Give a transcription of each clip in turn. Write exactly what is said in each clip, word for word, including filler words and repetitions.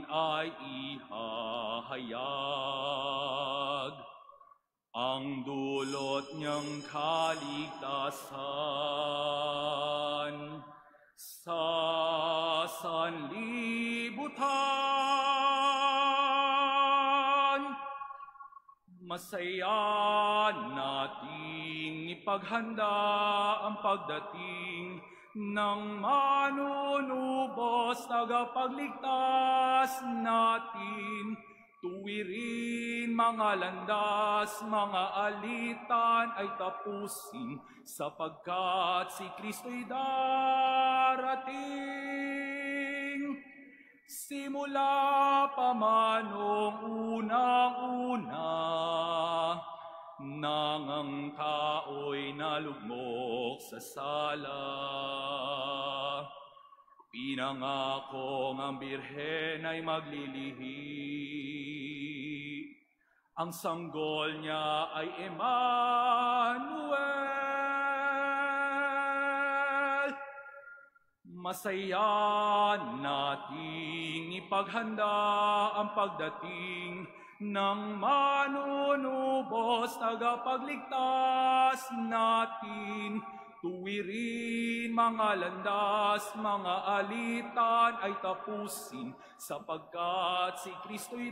atin ay ihahayag ang dulot niyang kaligtasan sa sanlibutan. Masaya nating ipaghanda ang pagdating ng manunubos tagapagligtas natin. Tuwirin mga landas, mga alitan ay tapusin, sapagkat si Kristo'y darating. Simula pa man noong unang-una, nang ang tao'y nalugmok sa sala. Pinangakong ang Birhen ay maglilihi. Ang sanggol niya ay Emmanuel. Masaya nating ipaghanda ang pagdating ng manunubos tagapagligtas natin. Tuwirin mga landas, mga alitan ay tapusin, sapagkat si Kristo'y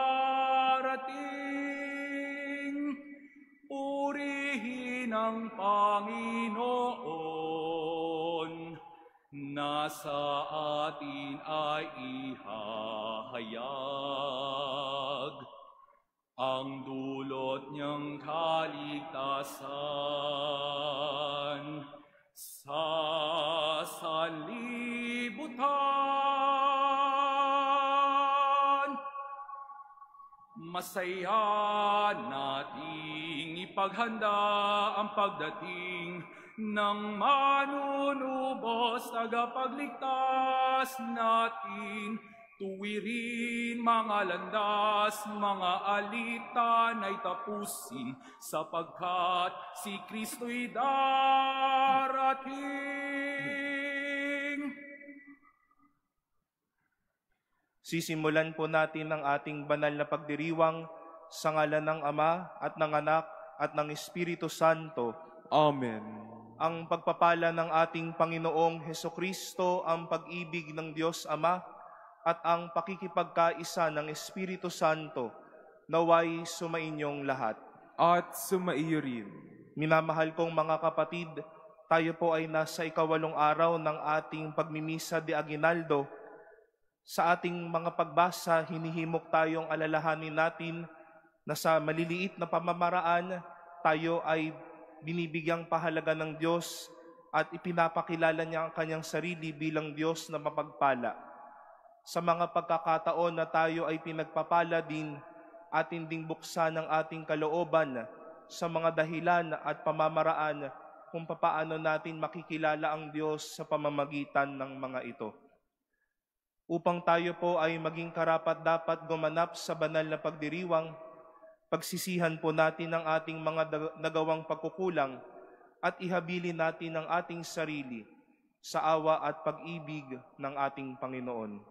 darating. Purihin ang Panginoon, nasa atin ay ihahayag ang dulot niyang kaligtasan sa sanlibutan. Masaya nating ipaghanda ang pagdating ng manunubos tagapagligtas natin. Tuwirin mga landas, mga alitan ay tapusin, sapagkat si Kristo'y darating. Sisimulan po natin ang ating banal na pagdiriwang sa ngalan ng Ama at ng Anak at ng Espiritu Santo. Amen. Ang pagpapala ng ating Panginoong Hesukristo, ang pag-ibig ng Diyos Ama, at ang pakikipagkaisa ng Espiritu Santo, naway sumainyong lahat. At sumaiyo rin. Minamahal kong mga kapatid, tayo po ay nasa ikawalong araw ng ating pagmimisa de Aguinaldo. Sa ating mga pagbasa, hinihimok tayong alalahanin natin na sa maliliit na pamamaraan, tayo ay binibigyang pahalaga ng Diyos at ipinapakilala niya ang kanyang sarili bilang Diyos na mapagpala. Sa mga pagkakataon na tayo ay pinagpapala din, atin ding buksan ang ating kalooban sa mga dahilan at pamamaraan kung papaano natin makikilala ang Diyos sa pamamagitan ng mga ito. Upang tayo po ay maging karapat-dapat gumanap sa banal na pagdiriwang, pagsisihan po natin ang ating mga nagawang pagkukulang at ihabilin natin ang ating sarili sa awa at pag-ibig ng ating Panginoon.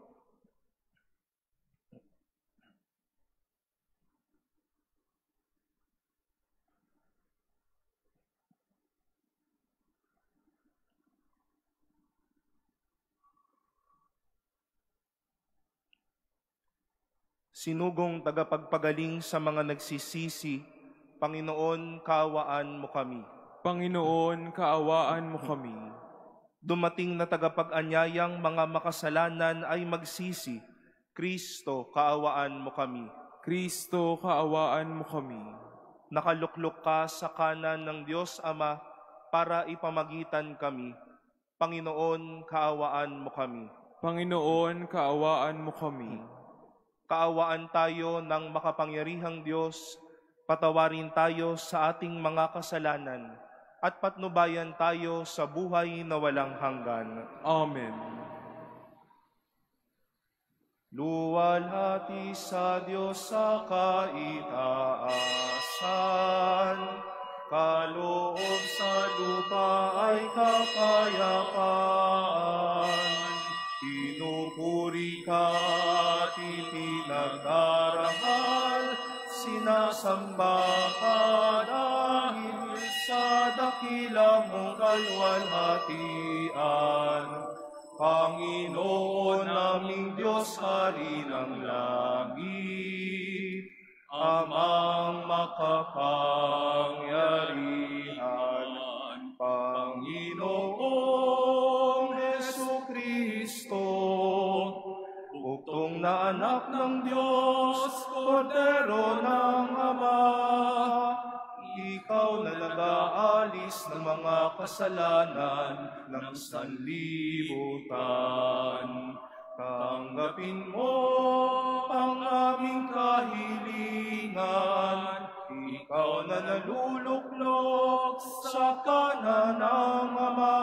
Sinugong tagapagpagaling sa mga nagsisisi, Panginoon, kaawaan mo kami. Panginoon, kaawaan mo kami. Dumating na tagapag-anyayang mga makasalanan ay magsisi, Kristo, kaawaan mo kami. Kristo, kaawaan mo kami. Nakaluklok ka sa kanan ng Diyos Ama para ipamagitan kami. Panginoon, kaawaan mo kami. Panginoon, kaawaan mo kami. Kaawaan tayo ng makapangyarihang Diyos, patawarin tayo sa ating mga kasalanan, at patnubayan tayo sa buhay na walang hanggan. Amen. Luwalhati sa Diyos sa kaitaasan, kaloob sa lupa ay kapayapaan. Pinupuri ka at ipinagdarangal, sinasamba ka dahil sa dakila mong kalwalhatian. Panginoon naming Diyos, Hari ng langit, Amang makapangyarihan, Panginoong Jesucristo, buktong na anak ng Diyos, Kordero ng Ama, ikaw na nag-aalis ng mga kasalanan ng sanlibutan. Tanggapin mo ang aming kahilingan, ikaw na naluluklok sa kanan ng Ama.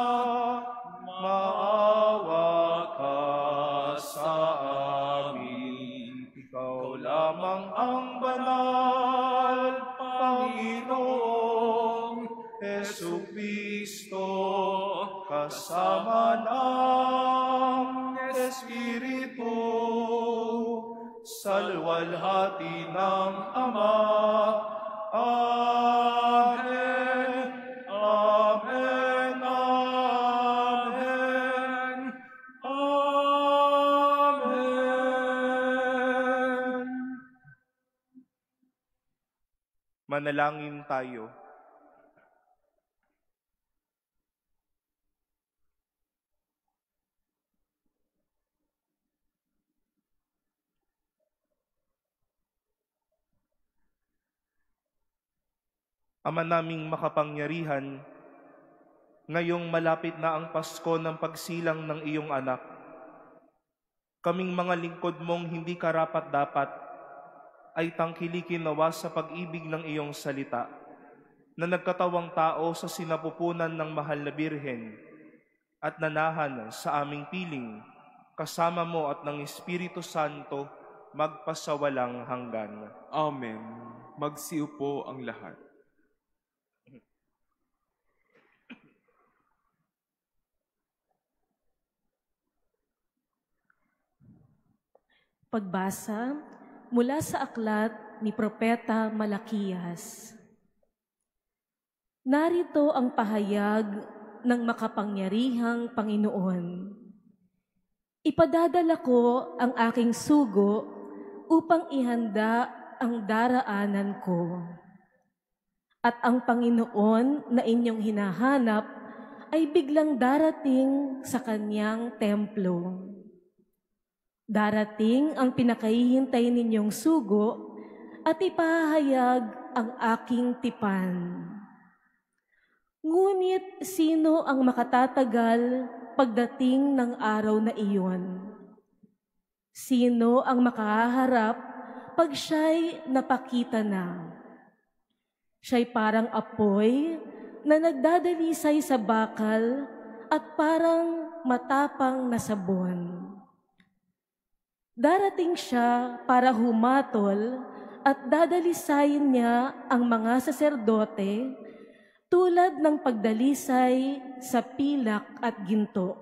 Maawa ka sa amin, ikaw lamang ang banal, Panginoong Jesucristo, kasama ng Espiritu, salwalhati ng Ama. Amen, Amen, Amen, Amen. Manalangin tayo. Ama naming makapangyarihan, ngayong malapit na ang Pasko ng pagsilang ng iyong anak, kaming mga lingkod mong hindi karapat-dapat ay tangkilikin nawa sa pag-ibig ng iyong salita, na nagkatawang tao sa sinapupunan ng mahal na Birhen at nanahan sa aming piling, kasama mo at ng Espiritu Santo, magpasawalang hanggan. Amen. Magsiupo ang lahat. Pagbasa mula sa aklat ni Propeta Malakiyas. Narito ang pahayag ng makapangyarihang Panginoon. Ipadadala ko ang aking sugo upang ihanda ang daraanan ko. At ang Panginoon na inyong hinahanap ay biglang darating sa kanyang templo. Darating ang pinakahihintay ninyong sugo at ipahayag ang aking tipan. Ngunit sino ang makatatagal pagdating ng araw na iyon? Sino ang makaharap pag siya'y napakita na? Siya'y parang apoy na nagdadalisay sa bakal at parang matapang na sabon. Darating siya para humatol at dadalisayin niya ang mga saserdote tulad ng pagdalisay sa pilak at ginto.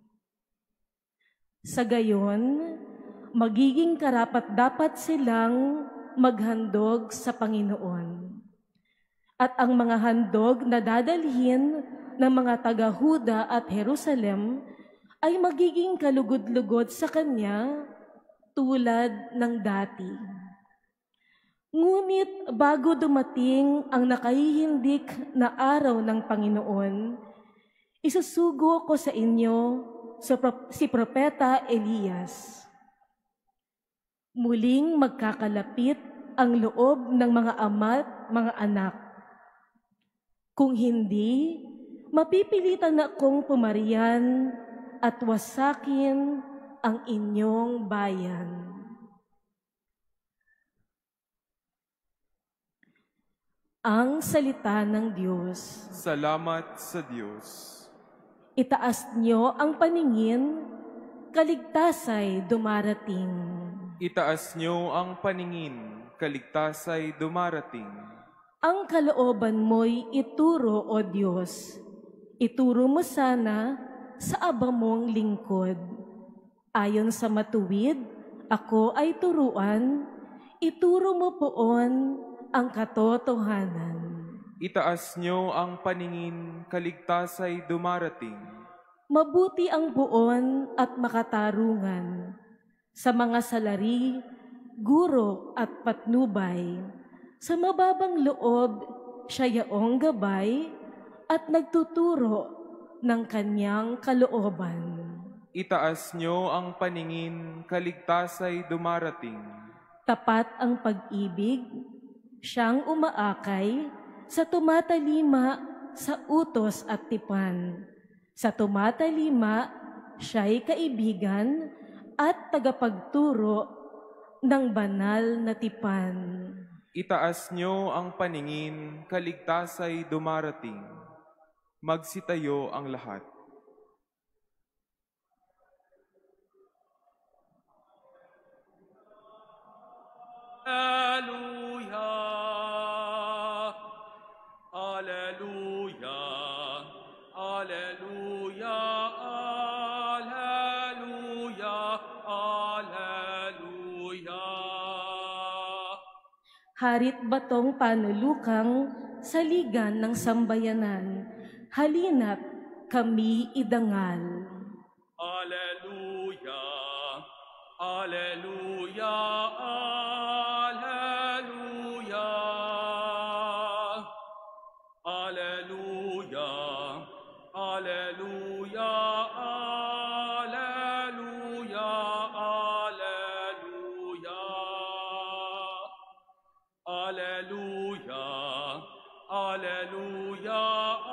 Sa gayon, magiging karapat-dapat silang maghandog sa Panginoon. At ang mga handog na dadalhin ng mga taga-Huda at Jerusalem ay magiging kalugod-lugod sa Kanya tulad ng dati. Ngunit bago dumating ang nakahihindik na araw ng Panginoon, isusugo ko sa inyo si Propeta Elias. Muling magkakalapit ang loob ng mga ama at mga anak. Kung hindi, mapipilitan akong pumariyan at wasakin ang inyong bayan. Ang salita ng Diyos. Salamat sa Diyos. Itaas niyo ang paningin, kaligtasay dumarating. Itaas niyo ang paningin, kaligtasay dumarating. Ang kalooban mo'y ituro, O Diyos. Ituro mo sana sa aba mong lingkod. Ayon sa matuwid ako ay turuan, ituro mo poon ang katotohanan. Itaas niyo ang paningin, kaligtas ay dumarating. Mabuti ang buon at makatarungan sa mga salari, guro at patnubay. Sa mababang loob, siya yaong gabay at nagtuturo ng kanyang kalooban. Itaas niyo ang paningin, kaligtas ay dumarating. Tapat ang pag-ibig, siyang umaakay sa tumatalima sa utos at tipan. Sa tumatalima, siya'y kaibigan at tagapagturo ng banal na tipan. Itaas niyo ang paningin, kaligtas ay dumarating. Magsitayo ang lahat. Alleluia, Alleluia, Alleluia, Alleluia, Alleluia. Harit batong panulukang saligan ng sambayanan, halina't kami idangal. Alleluia, Alleluia, Alleluia, Alleluia, Alleluia, Alleluia, Alleluia, Alleluia,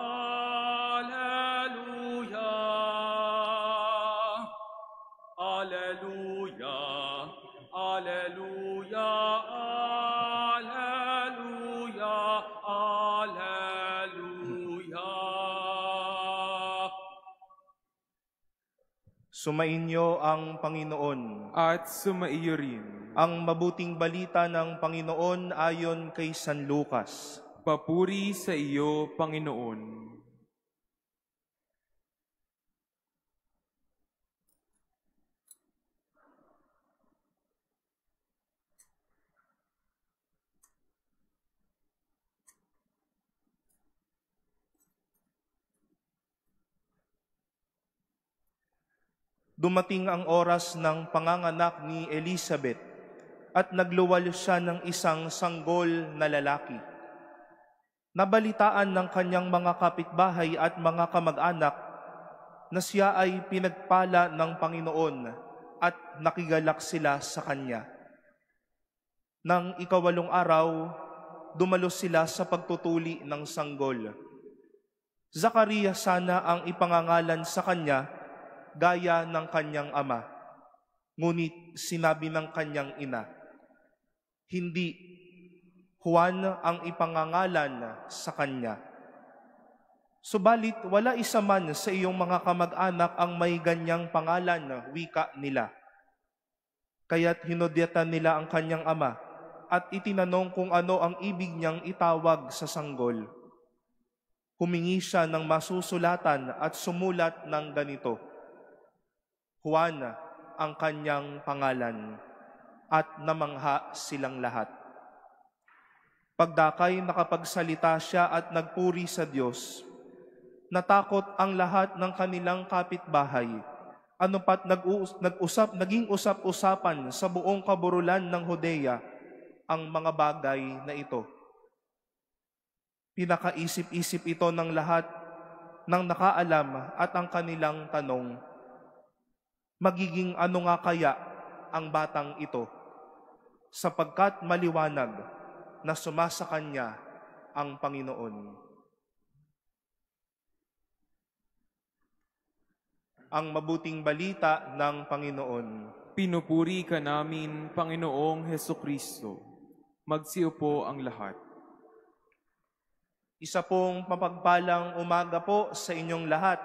Alleluia, Alleluia, Alleluia, Sumainyo ang Panginoon. At sumaiyo rin. Ang mabuting balita ng Panginoon ayon kay San Lucas. Papuri sa iyo, Panginoon. Dumating ang oras ng panganganak ni Elizabeth at nagluwal siya ng isang sanggol na lalaki. Nabalitaan ng kanyang mga kapitbahay at mga kamag-anak na siya ay pinagpala ng Panginoon at nakigalak sila sa kanya. Nang ikawalong araw, dumalo sila sa pagtutuli ng sanggol. Zacarias sana ang ipangangalan sa kanya gaya ng kanyang ama. Ngunit sinabi ng kanyang ina, hindi, Juan ang ipangangalan sa kanya. Subalit wala isa man sa iyong mga kamag-anak ang may ganyang pangalan, wika nila. Kaya't hinudyatan nila ang kanyang ama at itinanong kung ano ang ibig niyang itawag sa sanggol. Humingi siya ng masusulatan at sumulat ng ganito, Juan ang kanyang pangalan, at namangha silang lahat. Pagdakay nakapagsalita siya at nagpuri sa Diyos. Natakot ang lahat ng kanilang kapitbahay. Ano pat nag-usap, naging usap-usapan sa buong kaburulan ng Judea ang mga bagay na ito. Pinakaisip-isip ito ng lahat ng nakaalam at ang kanilang tanong, magiging ano nga kaya ang batang ito, sapagkat maliwanag na sumasa kanya ang Panginoon. Ang mabuting balita ng Panginoon. Pinupuri ka namin, Panginoong Hesukristo. Magsiupo ang lahat. Isa pong mapagpalang umaga po sa inyong lahat.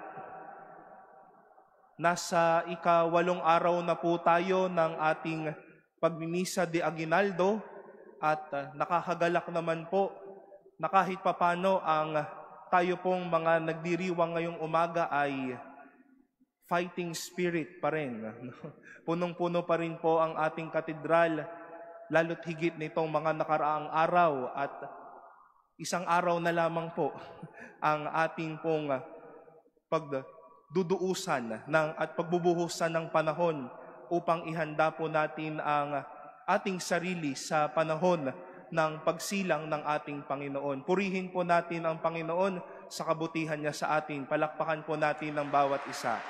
Nasa ikawalong araw na po tayo ng ating pagmimisa de Aguinaldo at uh, nakakagalak naman po na kahit papano ang tayo pong mga nagdiriwang ngayong umaga ay fighting spirit pa rin. Punong-puno pa rin po ang ating katedral, lalo't higit nitong mga nakaraang araw at isang araw na lamang po ang ating pong pagduduusan ng, at pagbubuhusan ng panahon upang ihanda po natin ang ating sarili sa panahon ng pagsilang ng ating Panginoon. Purihin po natin ang Panginoon sa kabutihan niya sa atin. Palakpakan po natin ang bawat isa.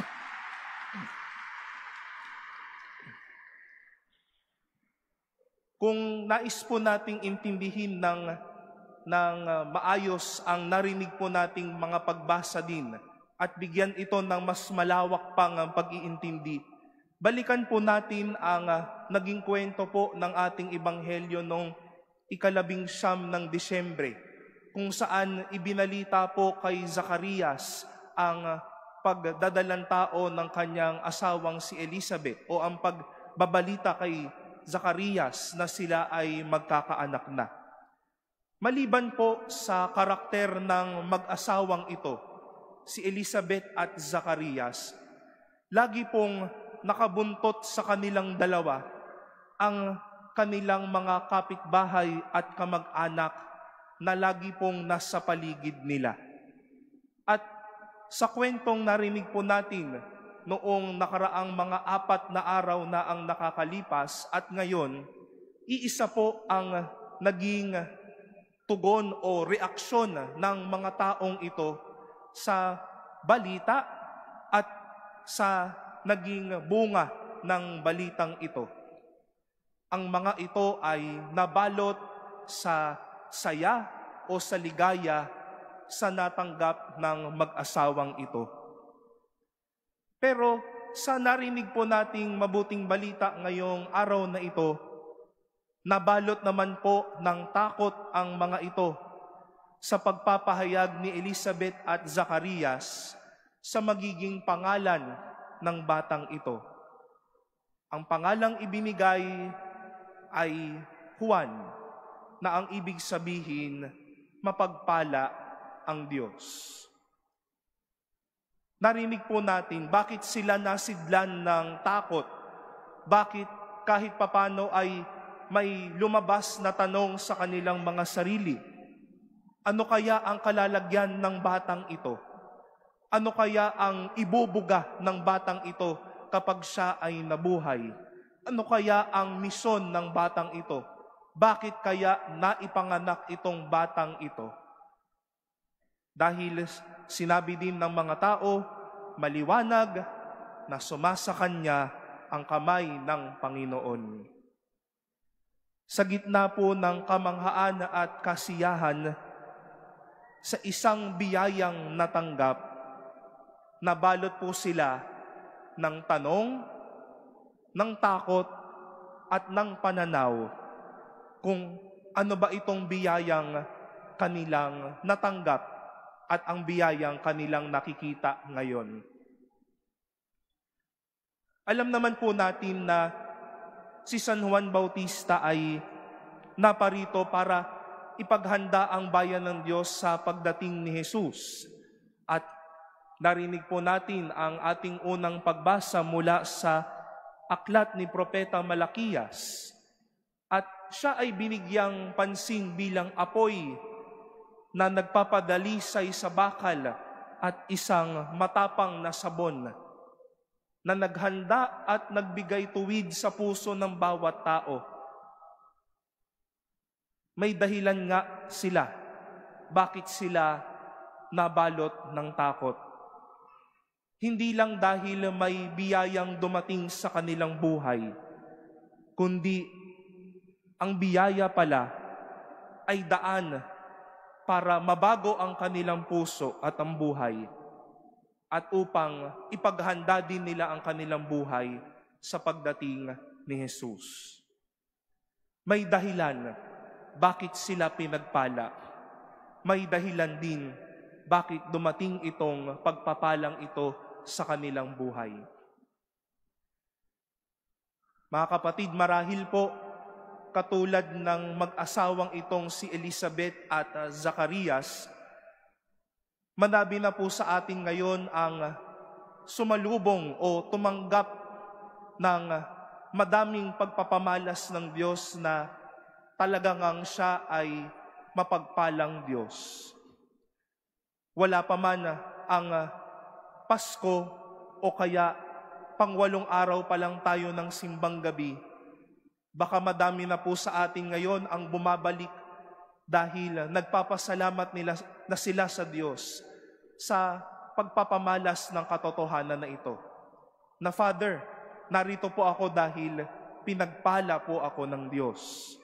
Kung nais po nating intindihin ng, ng uh, maayos ang narinig po nating mga pagbasa din at bigyan ito ng mas malawak pang uh, pag-iintindi, balikan po natin ang uh, naging kwento po ng ating ebanghelyo noong ikalabing siyam ng Disyembre, kung saan ibinalita po kay Zacarias ang uh, pagdadalang tao ng kanyang asawang si Elizabeth o ang pagbabalita kay Zacarias na sila ay magkakaanak na. Maliban po sa karakter ng mag-asawang ito, si Elizabeth at Zacarias, lagi pong nakabuntot sa kanilang dalawa ang kanilang mga kapitbahay at kamag-anak na lagi pong nasa paligid nila. At sa kwentong narinig po natin noong nakaraang mga apat na araw na ang nakakalipas at ngayon, iisa po ang naging tugon o reaksyon ng mga taong ito sa balita at sa naging bunga ng balitang ito. Ang mga ito ay nabalot sa saya o sa ligaya sa natanggap ng mag-asawang ito. Pero sa narinig po nating mabuting balita ngayong araw na ito, nabalot naman po ng takot ang mga ito sa pagpapahayag ni Elizabeth at Zacarias sa magiging pangalan ng batang ito. Ang pangalang ibinigay ay Juan, na ang ibig sabihin, mapagpala ang Diyos. Narinig po natin bakit sila nasidlan ng takot, bakit kahit papano ay may lumabas na tanong sa kanilang mga sarili. Ano kaya ang kalalagyan ng batang ito? Ano kaya ang ibubuga ng batang ito kapag siya ay nabuhay? Ano kaya ang misyon ng batang ito? Bakit kaya naipanganak itong batang ito? Dahil sinabi din ng mga tao, maliwanag na sumasa kanya ang kamay ng Panginoon. Sa gitna po ng kamanghaan at kasiyahan, sa isang biyayang natanggap, nabalot po sila ng tanong, ng takot, at ng pananaw kung ano ba itong biyayang kanilang natanggap at ang biyayang kanilang nakikita ngayon. Alam naman po natin na si San Juan Bautista ay naparito para ipaghanda ang bayan ng Diyos sa pagdating ni Jesus. At narinig po natin ang ating unang pagbasa mula sa aklat ni Propeta Malakias. At siya ay binigyang pansin bilang apoy na nagpapadalisay sa bakal at isang matapang na sabon na naghanda at nagbigay tuwid sa puso ng bawat tao. May dahilan nga sila. Bakit sila nabalot ng takot? Hindi lang dahil may biyayang dumating sa kanilang buhay, kundi ang biyaya pala ay daan para mabago ang kanilang puso at ang buhay, at upang ipaghanda din nila ang kanilang buhay sa pagdating ni Jesus. May dahilan bakit sila pinagpala. May dahilan din bakit dumating itong pagpapalang ito sa kanilang buhay. Mga kapatid, marahil po, katulad ng mag-asawang itong si Elizabeth at uh, Zacarias, manabi na po sa atin ngayon ang sumalubong o tumanggap ng madaming pagpapamalas ng Diyos na talagang ang siya ay mapagpalang Diyos. Wala pa man ang Pasko o kaya pangwalong araw pa lang tayo ng simbang gabi, baka madami na po sa atin ngayon ang bumabalik dahil nagpapasalamat nila na sila sa Diyos sa pagpapamalas ng katotohanan na ito. Na Father, narito po ako dahil pinagpala po ako ng Diyos.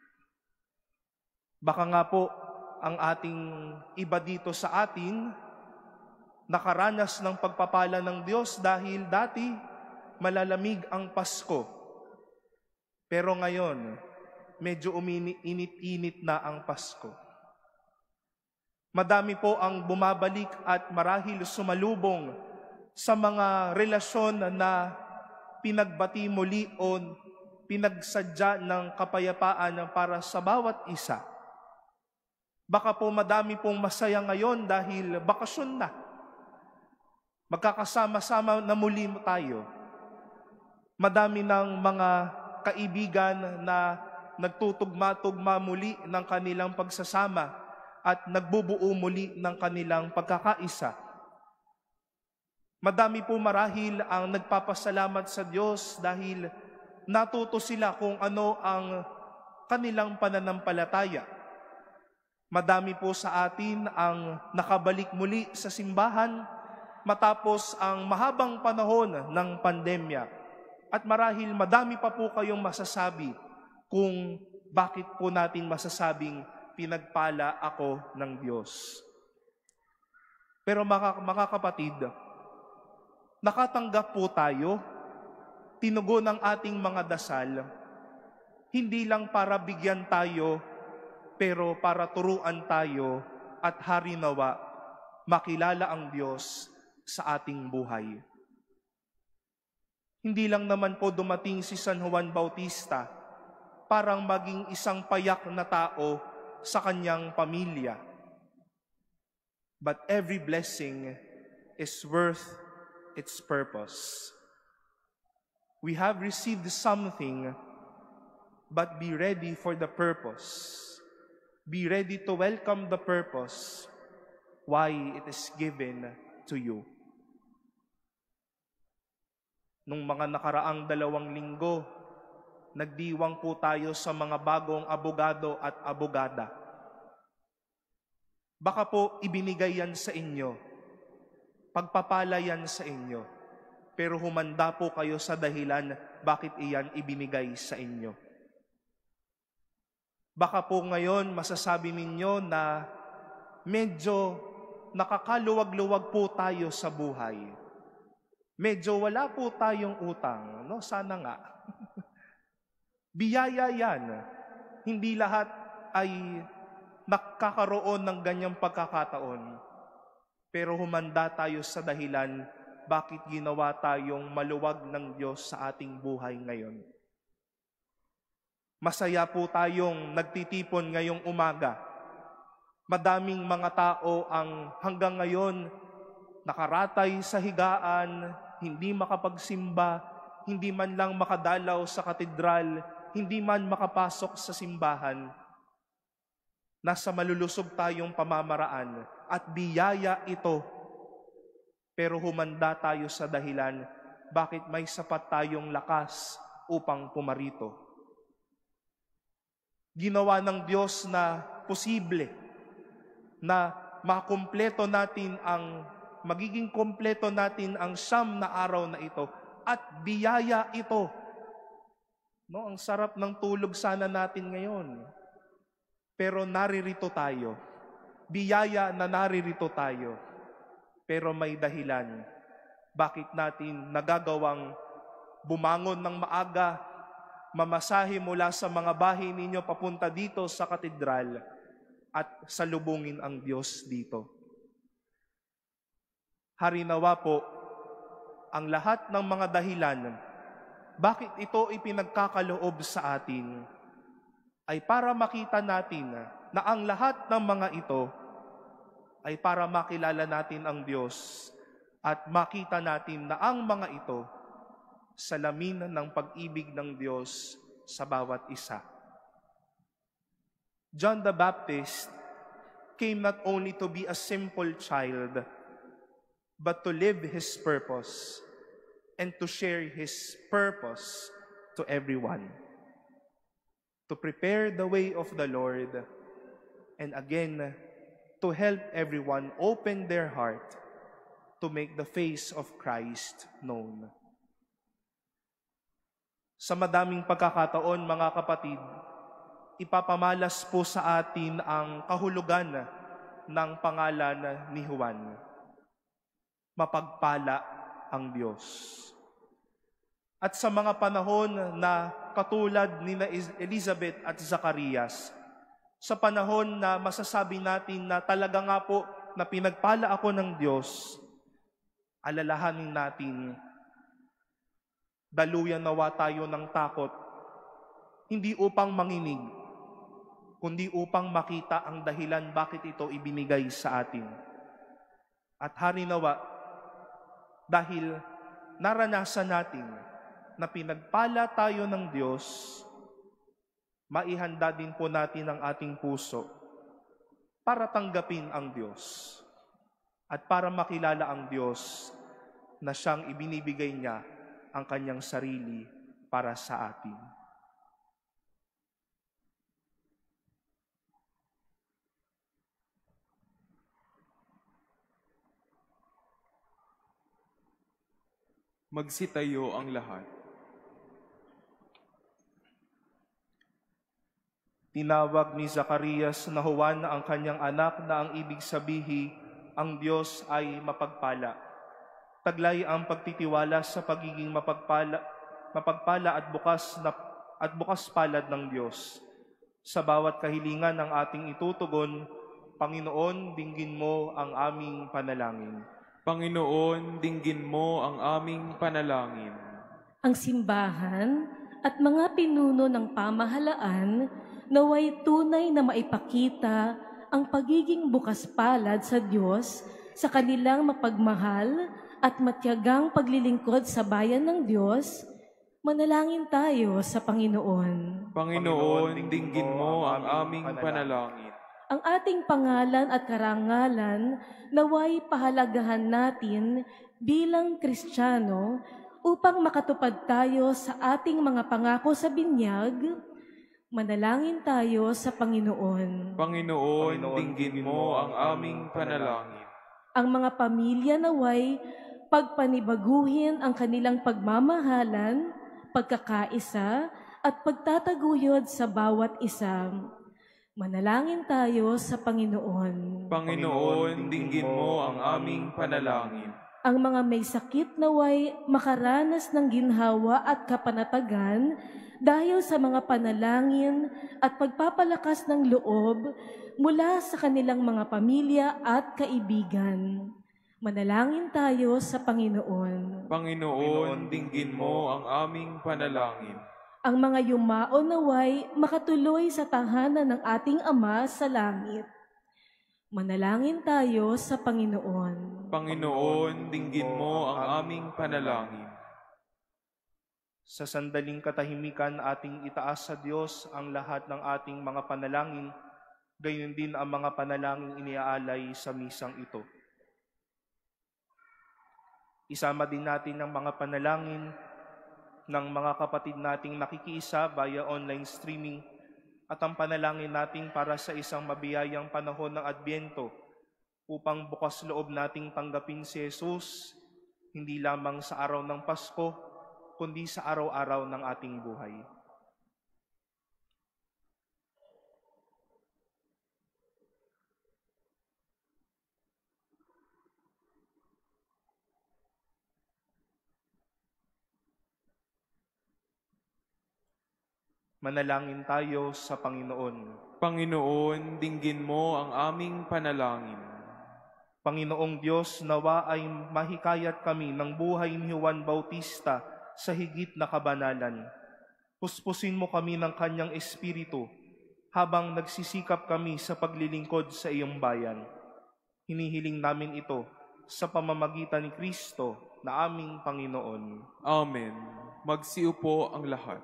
Baka nga po ang ating iba dito sa atin nakaranas ng pagpapala ng Diyos dahil dati malalamig ang Pasko. Pero ngayon, medyo uminit-init na ang Pasko. Madami po ang bumabalik at marahil sumalubong sa mga relasyon na pinagbati muli o pinagsadya ng kapayapaan para sa bawat isa. Baka po madami pong masaya ngayon dahil bakasyon na. Magkakasama-sama na muli tayo. Madami ng mga kaibigan na nagtutugma-tugma muli ng kanilang pagsasama at nagbubuo muli ng kanilang pagkakaisa. Madami po marahil ang nagpapasalamat sa Diyos dahil natuto sila kung ano ang kanilang pananampalataya. Madami po sa atin ang nakabalik muli sa simbahan matapos ang mahabang panahon ng pandemya. At marahil madami pa po kayong masasabi kung bakit po natin masasabing pinagpala ako ng Diyos. Pero mga, mga kapatid, nakatanggap po tayo, tinugon ang ating mga dasal, hindi lang para bigyan tayo, pero para turuan tayo at harinawa makilala ang Diyos sa ating buhay. Hindi lang naman po dumating si San Juan Bautista parang maging isang payak na tao sa kanyang pamilya. But every blessing is worth its purpose. We have received something, but be ready for the purpose. Be ready to welcome the purpose, why it is given to you. Nung mga nakaraang dalawang linggo, nagdiwang po tayo sa mga bagong abogado at abogada. Baka po ibinigay yan sa inyo, pagpapala yan sa inyo, pero humanda po kayo sa dahilan bakit iyan ibinigay sa inyo. Baka po ngayon masasabi ninyo na medyo nakakaluwag-luwag po tayo sa buhay. Medyo wala po tayong utang, no? Sana nga. Biyaya yan. Hindi lahat ay nakakaroon ng ganyang pagkakataon. Pero humanda tayo sa dahilan bakit ginawa tayong maluwag ng Diyos sa ating buhay ngayon. Masaya po tayong nagtitipon ngayong umaga. Madaming mga tao ang hanggang ngayon nakaratay sa higaan, hindi makapagsimba, hindi man lang makadalaw sa katedral, hindi man makapasok sa simbahan. Nasa malulusog tayong pamamaraan at biyaya ito. Pero humanda tayo sa dahilan bakit may sapat tayong lakas upang pumarito. Ginawa ng Diyos na posible na makumpleto natin ang magiging kompleto natin ang siyam na araw na ito at biyaya ito. No, ang sarap ng tulog sana natin ngayon. Pero naririto tayo. Biyaya na naririto tayo. Pero may dahilan bakit natin nagagawang bumangon ng maaga, mamasahe mula sa mga bahay ninyo papunta dito sa katedral at salubungin ang Diyos dito. Harinawa po ang lahat ng mga dahilan bakit ito ipinagkakaloob sa atin ay para makita natin na ang lahat ng mga ito ay para makilala natin ang Diyos at makita natin na ang mga ito salamin ng pag-ibig ng Diyos sa bawat isa. John the Baptist came not only to be a simple child, but to live his purpose and to share his purpose to everyone. To prepare the way of the Lord, and again, to help everyone open their heart to make the face of Christ known. Sa madaming pagkakataon, mga kapatid, ipapamalas po sa atin ang kahulugan ng pangalan ni Juan. Mapagpala ang Diyos. At sa mga panahon na katulad ni Elizabeth at Zacarias, sa panahon na masasabi natin na talaga nga po na pinagpala ako ng Diyos, alalahanin natin, daluyan nawa tayo ng takot, hindi upang manginig, kundi upang makita ang dahilan bakit ito ibinigay sa atin. At hari nawa, dahil naranasan natin na pinagpala tayo ng Diyos, maihanda din po natin ang ating puso para tanggapin ang Diyos at para makilala ang Diyos na siyang ibinibigay niya ang kanyang sarili para sa atin. Magsitayo ang lahat. Tinawag ni Zacarias na Juan ang kanyang anak na ang ibig sabihin, ang Diyos ay mapagpala. Taglay ang pagtitiwala sa pagiging mapagpala, mapagpala at bukas na at bukas palad ng Diyos. Sa bawat kahilingan ng ating itutugon, Panginoon, dinggin mo ang aming panalangin. Panginoon, dinggin mo ang aming panalangin. Ang simbahan at mga pinuno ng pamahalaan naway tunay na maipakita ang pagiging bukas palad sa Diyos sa kanilang mapagmahal at matiyagang paglilingkod sa bayan ng Diyos. Manalangin tayo sa Panginoon. Panginoon, dinggin mo ang aming panalangin. Ang ating pangalan at karangalan naway pahalagahan natin bilang Kristiyano upang makatupad tayo sa ating mga pangako sa binyag. Manalangin tayo sa Panginoon. Panginoon, dinggin mo ang aming panalangin. Ang mga pamilya naway pagpanibaguhin ang kanilang pagmamahalan, pagkakaisa at pagtataguyod sa bawat isa. Manalangin tayo sa Panginoon. Panginoon, dinggin mo ang aming panalangin. Ang mga may sakit naway makaranas ng ginhawa at kapanatagan dahil sa mga panalangin at pagpapalakas ng loob mula sa kanilang mga pamilya at kaibigan. Manalangin tayo sa Panginoon. Panginoon, dinggin mo ang aming panalangin. Ang mga yumao naway makatuloy sa tahanan ng ating Ama sa langit. Manalangin tayo sa Panginoon. Panginoon, dinggin mo ang aming panalangin. Sa sandaling katahimikan, ating itaas sa Diyos ang lahat ng ating mga panalangin, gayon din ang mga panalangin iniaalay sa misang ito. Isama din natin ang mga panalangin ng mga kapatid nating nakikiisa via online streaming at ang panalangin natin para sa isang mabiyayang panahon ng Adbyento upang bukas loob nating tanggapin si Jesus hindi lamang sa araw ng Pasko, kundi sa araw-araw ng ating buhay. Manalangin tayo sa Panginoon. Panginoon, dinggin mo ang aming panalangin. Panginoong Diyos, nawa ay mahikayat kami ng buhay ni Juan Bautista sa higit na kabanalan. Puspusin mo kami ng kanyang espiritu habang nagsisikap kami sa paglilingkod sa iyong bayan. Hinihiling namin ito sa pamamagitan ni Kristo na aming Panginoon. Amen. Magsiupo ang lahat.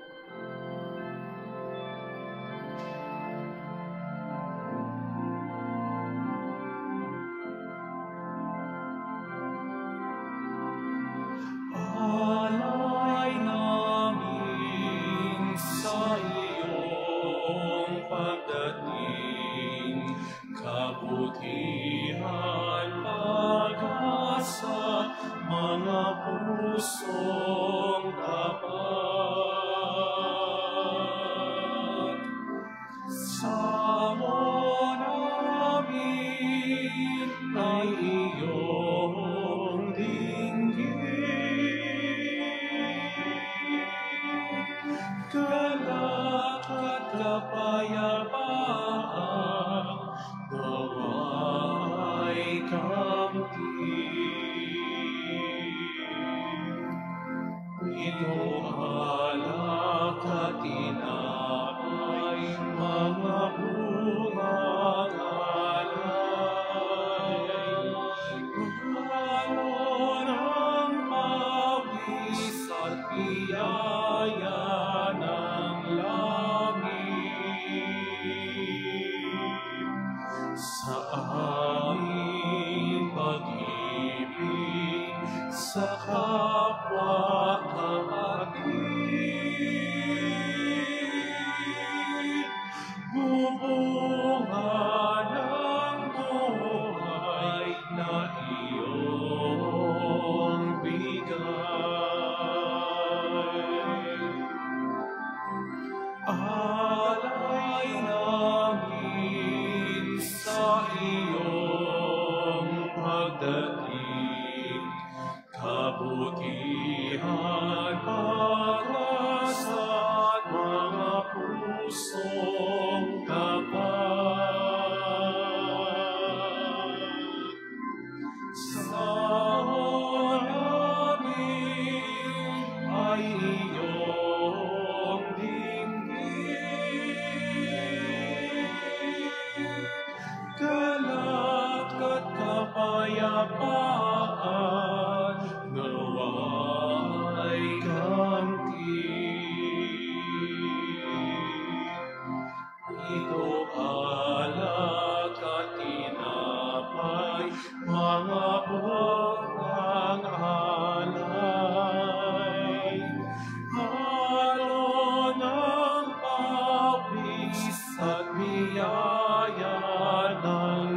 Alay namin sa iyong pagdating, kabutihan, pag-asa, mga pusong tapat. Samo namin ay iyong galak at kapayapaan, nawa'y kamtin. Ito alak at tinapay, mga bungang alay. Halo ng pawis at biyaya ng langit, sa aming pag-ibig sa kapwa kapatid. Bubunga ng buhay na iyong bigay. Alay namin sa iyong pagdating, kabutihan, pag-asa at mga pusong tapat. Samo namin ay iyong galak at kapayapaan, nawa'y kamtin. Ito alak at tinapay, mga bungang alay. Halo ng pawis at biyaya ng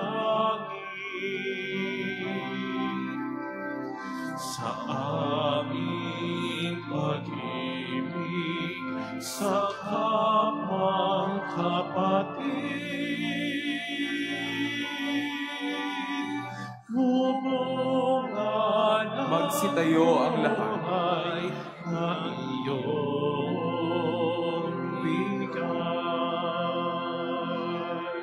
langit, sa aming pag-ibig sa kapwang kapatid. Bubunga ng Magsitayo ang lahat. buhay na iyong bigay.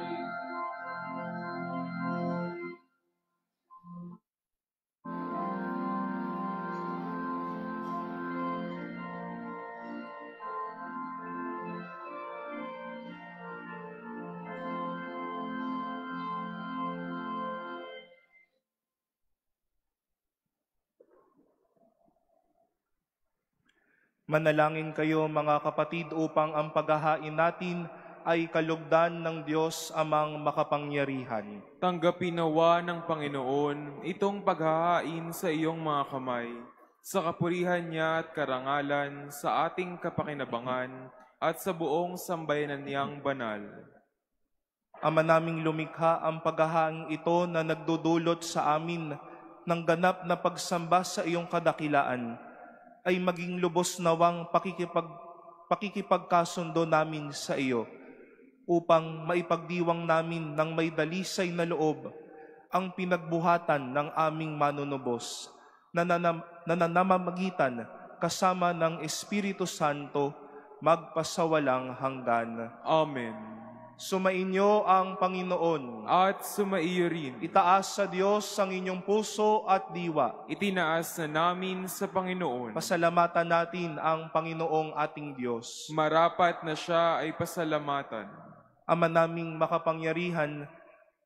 Manalangin kayo mga kapatid upang ang paghahain natin ay kalugdan ng Diyos amang makapangyarihan. Tanggapin nawa ng Panginoon itong paghahain sa iyong mga kamay, sa kapurihan niya at karangalan, sa ating kapakinabangan, at sa buong sambayanan niyang banal. Ama naming lumikha, ang paghahain ito na nagdudulot sa amin ng ganap na pagsamba sa iyong kadakilaan, ay maging lubos nawang pakikipag, pakikipagkasundo namin sa iyo, upang maipagdiwang namin ng may dalisay na loob ang pinagbuhatan ng aming manunubos, na nanam, nananamamagitan kasama ng Espiritu Santo, magpasawalang hanggan. Amen. Sumainyo ang Panginoon. At sumaiyo rin. Itaas sa Diyos ang inyong puso at diwa. Itinaas na namin sa Panginoon. Pasalamatan natin ang Panginoong ating Diyos. Marapat na siya ay pasalamatan. Ama naming makapangyarihan,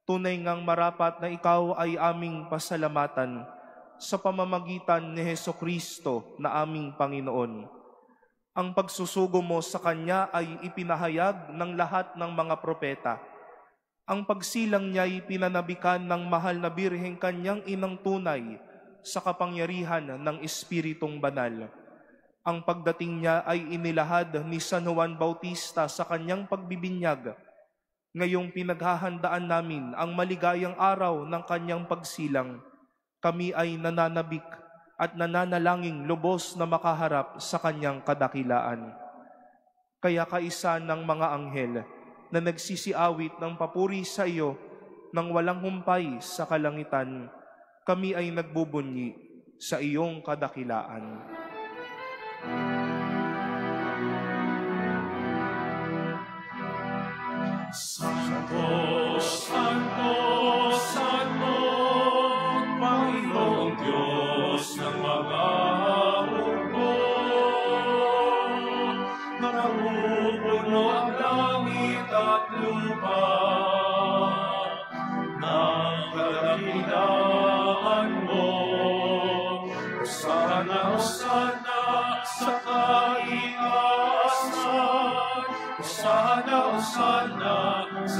Tunay ngang marapat na ikaw ay aming pasalamatan sa pamamagitan ni Hesukristo na aming Panginoon. Ang pagsusugo mo sa Kanya ay ipinahayag ng lahat ng mga propeta. Ang pagsilang niya ay pinanabikan ng mahal na Birheng Kanyang inang tunay sa kapangyarihan ng Espiritong Banal. Ang pagdating niya ay inilahad ni San Juan Bautista sa kanyang pagbibinyag. Ngayong pinaghahandaan namin ang maligayang araw ng kanyang pagsilang, kami ay nananabik at nananalangin lubos na makaharap sa kanyang kadakilaan. Kaya kaisa ng mga anghel na nagsisiawit ng papuri sa iyo nang walang humpay sa kalangitan, kami ay nagbubunyi sa iyong kadakilaan. Santo, Santo, Santo, Panginoong Diyos ng mga hukbo, napupuno ang langit at lupa ng kadakilaan mo. Hosana, Hosana sa kaitaasan, Hosana, Hosana sa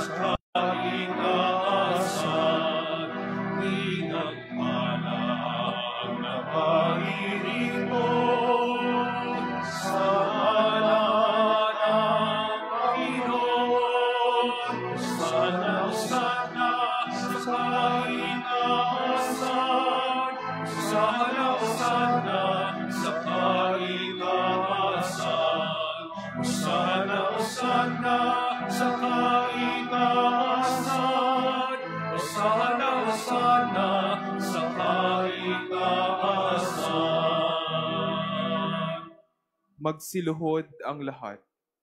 kaitaasan, pinagpala ang naparirito sa ngalan ng Panginoon. Hosana, Hosana sa kaitaasan, Hosana, Hosana sa kaitaasan, Hosana, Hosana sa kaitaasan, Hosana, Hosana sa kaitaasan. Magsiluhod ang lahat.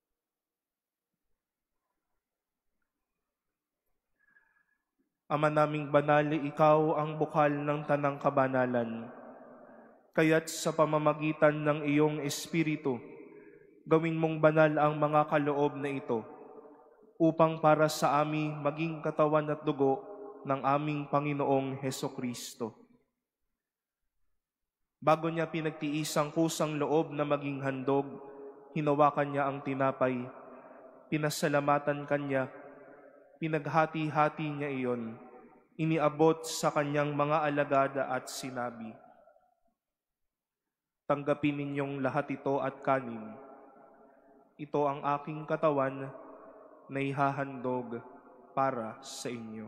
Ama naming banal, ikaw ang bukal ng tanang kabanalan. Kaya't sa pamamagitan ng iyong Espiritu, gawin mong banal ang mga kaloob na ito, upang para sa amin maging katawan at dugo ng aming Panginoong Hesukristo. Bago niya pinagtiis ang kusang loob na maging handog, hinawakan niya ang tinapay, pinasalamatan kanya, pinaghati-hati niya iyon, iniabot sa kanyang mga alagada at sinabi, "Tanggapin ninyong lahat ito at kanin. Ito ang aking katawan na ihahandog para sa inyo."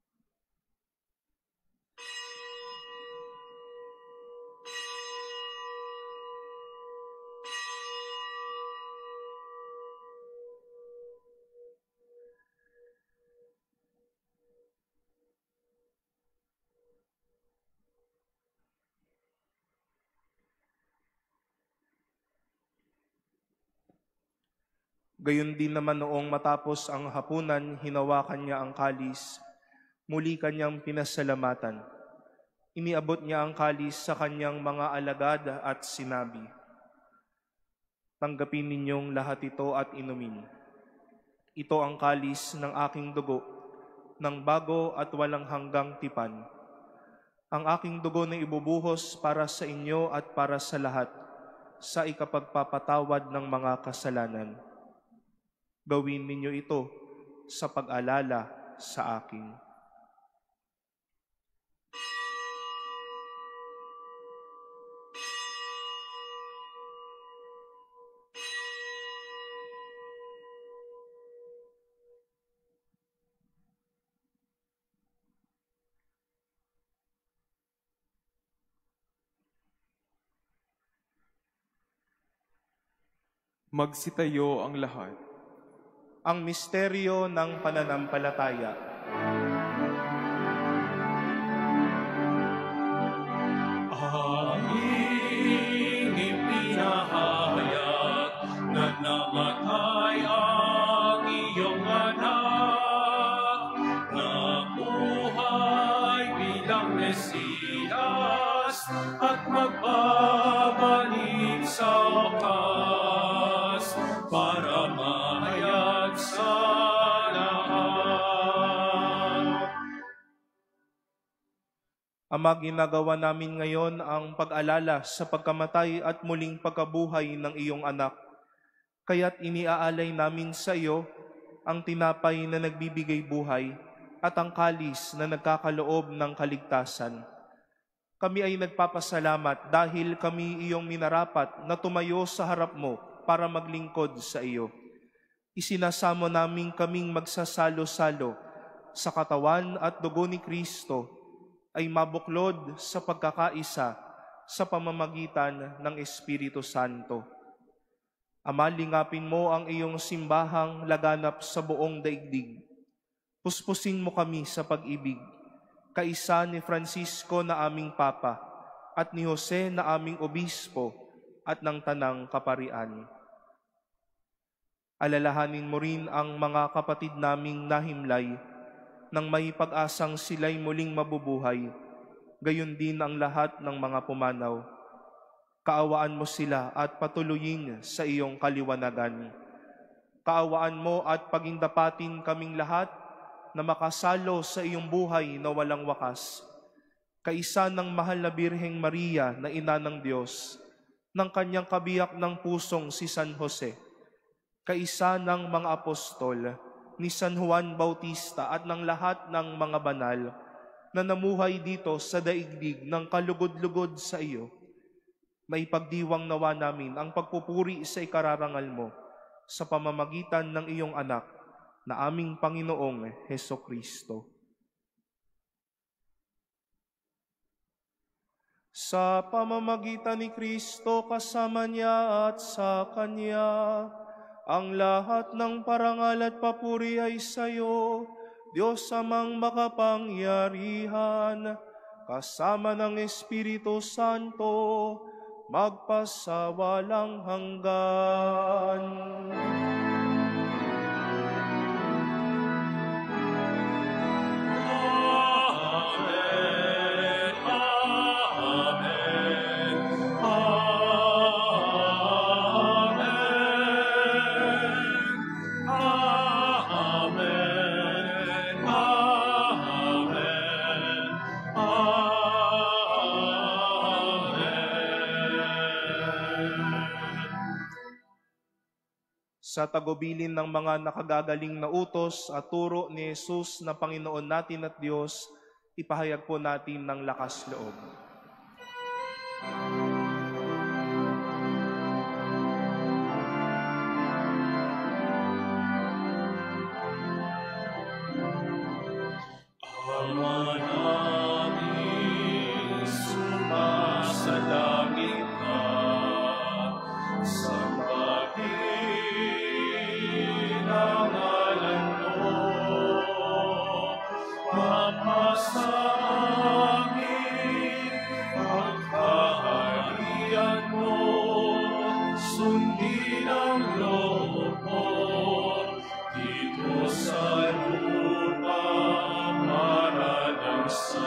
Gayon din naman noong matapos ang hapunan, hinawakan niya ang kalis, muli kanyang pinasalamatan. Iniabot niya ang kalis sa kanyang mga alagad at sinabi, "Tanggapin ninyong lahat ito at inumin. Ito ang kalis ng aking dugo, ng bago at walang hanggang tipan. Ang aking dugo na ibubuhos para sa inyo at para sa lahat, sa ikapagpapatawad ng mga kasalanan. Gawin ninyo ito sa pag-alala sa akin." Magsitayo ang lahat. Ang misteryo ng pananampalataya. Aming ipinahayag na namatay ang iyong anak, na buhay bilang Mesiyas at magbabalik sa wakas para mahayag sa lahat. Ama, ginagawa namin ngayon ang pag-alala sa pagkamatay at muling pagkabuhay ng iyong anak. Kaya't iniaalay namin sa iyo ang tinapay na nagbibigay buhay at ang kalis na nagkakaloob ng kaligtasan. Kami ay nagpapasalamat dahil kami iyong minarapat na tumayo sa harap mo para maglingkod sa iyo. Isinasamo namin kaming magsasalo-salo sa katawan at dugo ni Kristo ay mabuklod sa pagkakaisa sa pamamagitan ng Espiritu Santo. Ama, lingapin mo ang iyong simbahang laganap sa buong daigdig. Puspusin mo kami sa pag-ibig, kaisa ni Francisco na aming Papa at ni Jose na aming Obispo at ng Tanang Kaparian. Alalahanin mo rin ang mga kapatid naming nahimlay nang may pag-asang sila'y muling mabubuhay, gayon din ang lahat ng mga pumanaw. Kaawaan mo sila at patuloyin sa iyong kaliwanagan. Kaawaan mo at pagindapatin kaming lahat na makasalo sa iyong buhay na walang wakas. Kaisa ng mahal na Birheng Maria na ina ng Diyos, ng kanyang kabiyak ng pusong si San Jose, kaisa ng mga apostol, ni San Juan Bautista at ng lahat ng mga banal na namuhay dito sa daigdig ng kalugod-lugod sa iyo, may pagdiwang nawa namin ang pagpupuri sa ikararangal mo sa pamamagitan ng iyong anak na aming Panginoong Hesukristo. Sa pamamagitan ni Kristo, kasama niya at sa Kanya, ang lahat ng parangal at papuri ay sa iyo, Diyos Amang makapangyarihan, kasama ng Espiritu Santo, magpasawalang hanggan. Sa tagubilin ng mga nakagagaling na utos at turo ni Jesus na Panginoon natin at Diyos, ipahayag po natin ng lakas loob. Ama namin, sumasalangit ka, sambahin ang ngalan mo, mapasa amin ang kaharian mo, sundin ang loob mo dito sa lupa para ng sa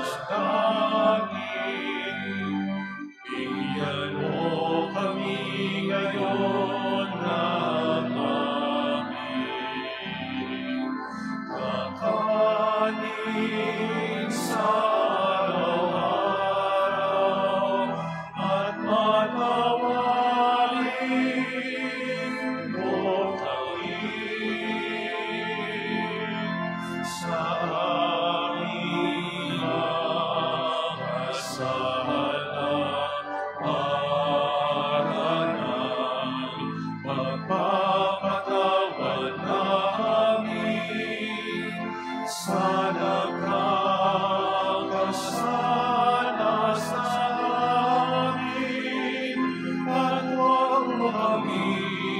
langit. Bigyan mo kami ngayon ng aming kakanin sa araw-araw at patawarin mo kami sa aming mga sala para ng pagpapatawad namin sa nagkakasala sa amin, at huwag mo kami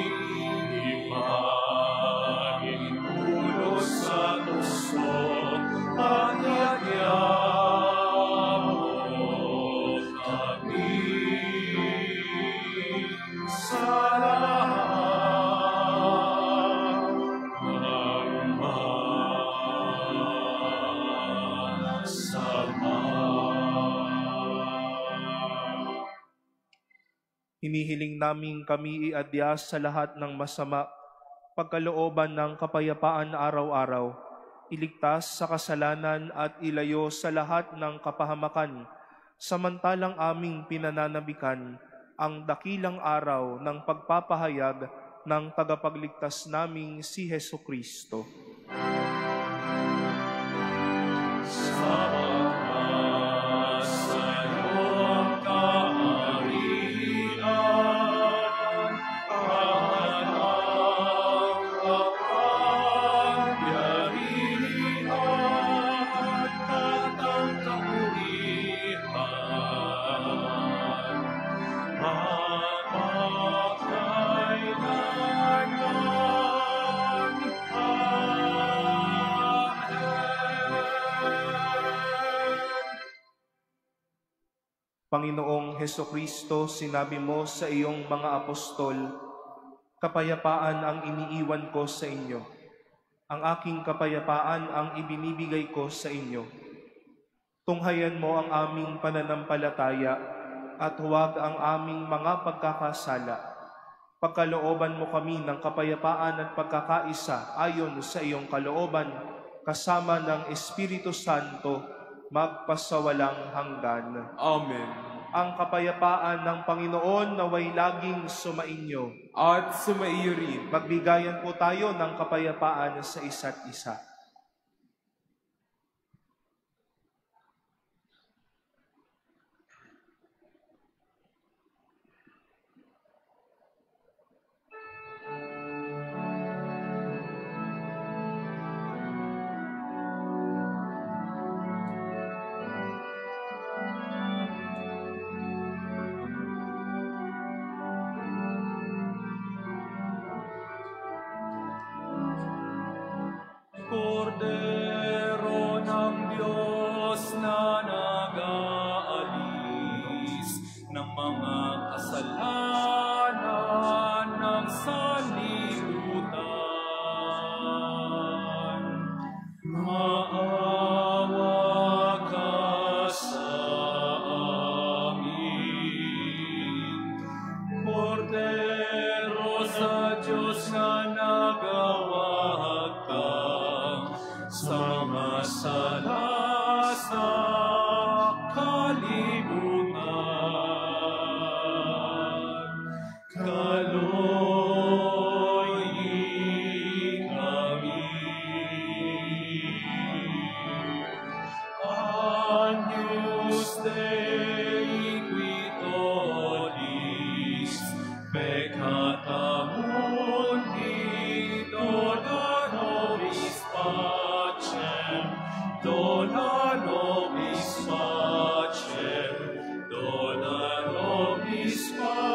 ipahintulot sa tukso at yagyamo kami sa lahat ng masama. Hinihiling namin kami iadyas sa lahat ng masama, pagkalooban ng kapayapaan araw-araw. iligtas sa kasalanan at ilayo sa lahat ng kapahamakan, samantalang aming pinananabikan ang dakilang araw ng pagpapahayag ng tagapagligtas naming si Hesukristo. Panginoong Hesukristo, sinabi mo sa iyong mga apostol, kapayapaan ang iniiwan ko sa inyo. Ang aking kapayapaan ang ibinibigay ko sa inyo. Tunghayan mo ang aming pananampalataya at huwag ang aming mga pagkakasala. Pagkalooban mo kami ng kapayapaan at pagkakaisa ayon sa iyong kalooban, kasama ng Espiritu Santo, magpasawalang hanggan. Amen. Ang kapayapaan ng Panginoon naway laging sumainyo. At sumaiyo rin. Magbigayan po tayo ng kapayapaan sa isa't isa. Kordero ng Diyos na nag-aalis ng mga kasalanan ng sanlibutan. Maawa ka sa amin. Kordero sa Diyos na nagawahag ka sa mga sala sa kalibutan. Kaloy kami. Agnus Dei qui tollis peccata mundi, dona nobis pacem, dona nobis pacem, dona nobis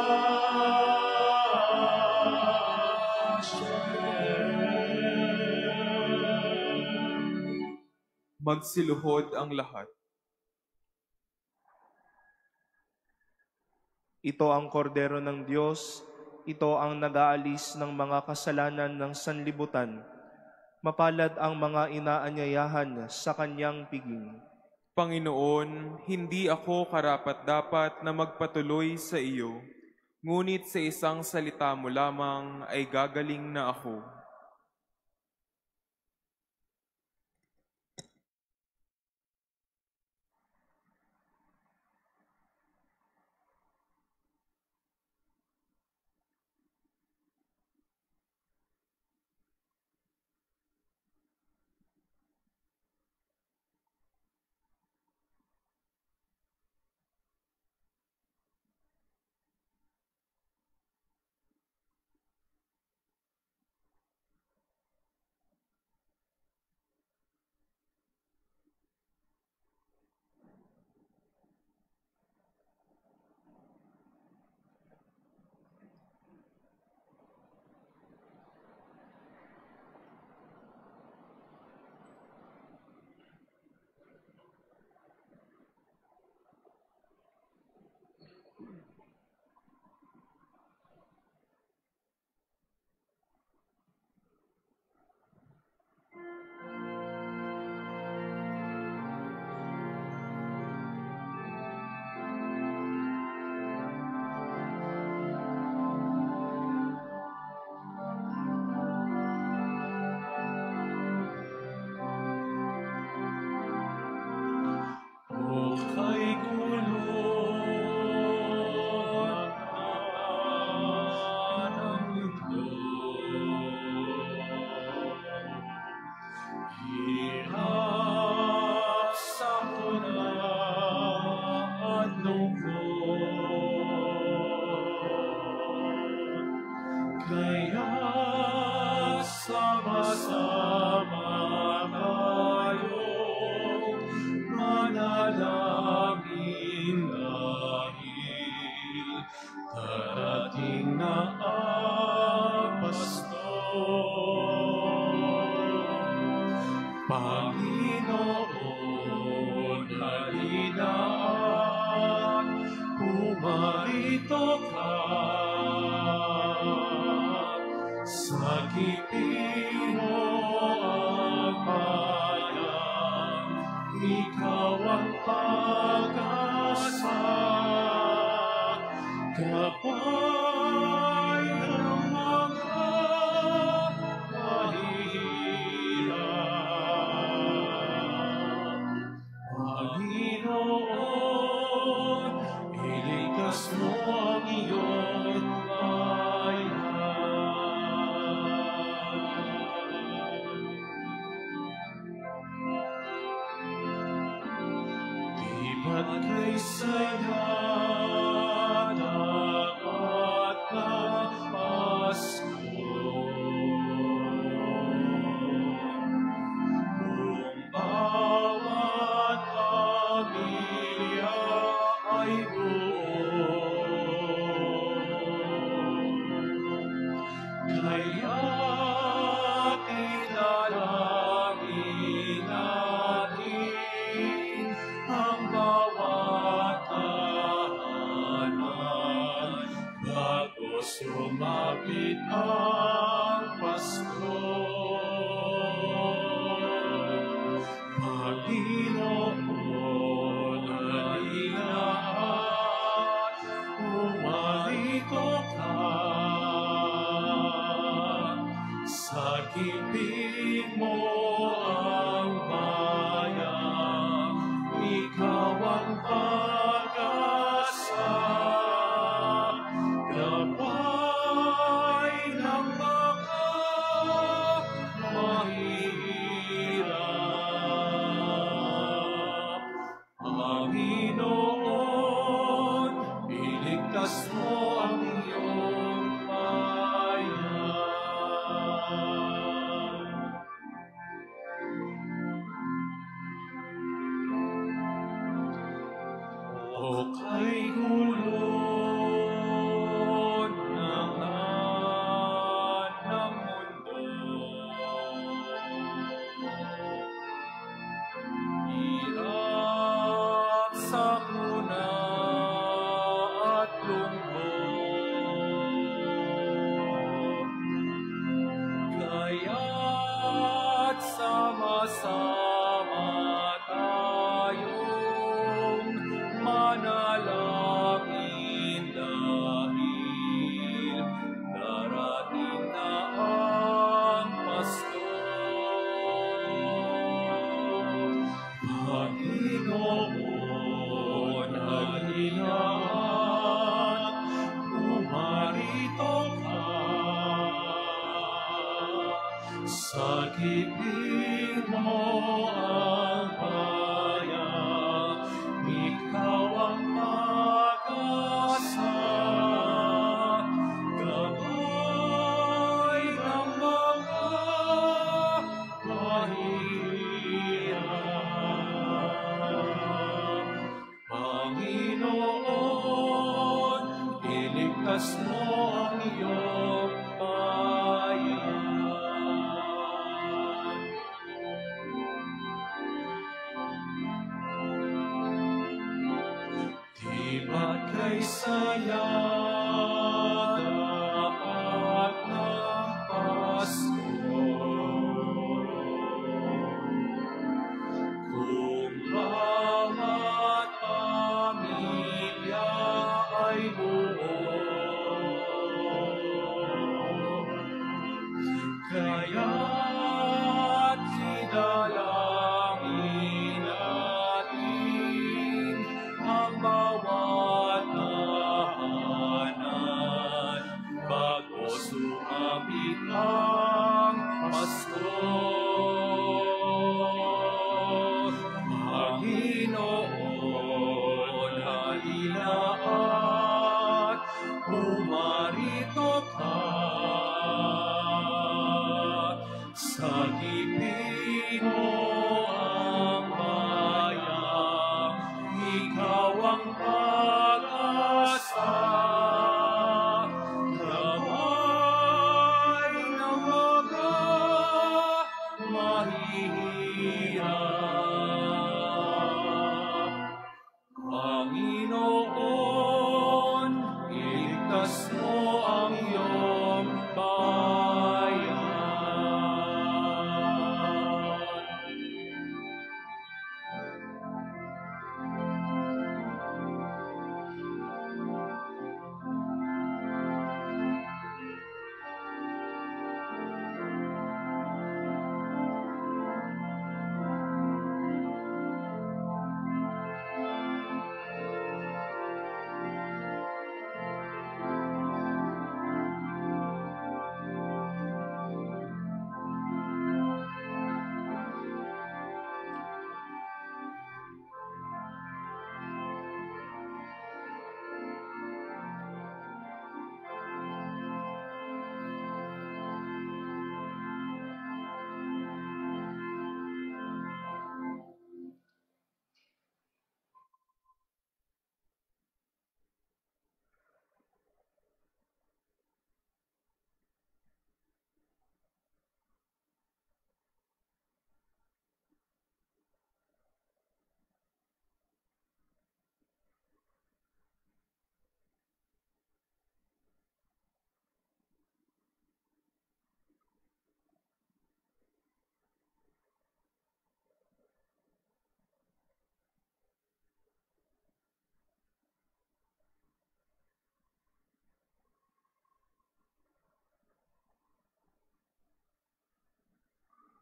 pacem. Magsiluhod ang lahat. Ito ang kordero ng Diyos, ito ang nag-aalis ng mga kasalanan ng sanlibutan. Mapalad ang mga inaanyayahan sa kanyang piging. Panginoon, hindi ako karapat-dapat na magpatuloy sa iyo, ngunit sa isang salita mo lamang ay gagaling na ako. Umarito ka, sakipin mo ang bayan, ikaw ang pag-asa, gabay ng mga mahihirap. Panginoon, iligtas mo ang iyong di ba't kay saya dapat na Pasko? Kung bawat pamilya ay buo, kaya tinalangin natin ang bawat tahanan bago sumapit ang Pasko. Panginoon, halina't umarito ka, sakipin mo ang bayan, ikaw ang pag-asa, gabay ng mga mahihirap. Panginoon, iligtas mo ang iyong bayan. O kay gulod naman ng mundo, hirap, sakuna at lungkot, kaya't sama-sama tayong manalangin dahil darating na ang Pasko. Panginoon, halina't umarito ka, sakipin mo ang bayan, ikaw ang pag-asa, gabay ng mga mahihirap. Panginoon, iligtas mo ang iyong bayan. Di ba't kay saya dapat ng Pasko? Kung bawat pamilya ay buo, kaya't idalangin natin ang bawat tahanan bago sumapit ang Pasko. Panginoon, halina't umarito ka, sakipin mo ang bayan, ikaw ang pag-asa, gabay ng mga mahihirap. Panginoon,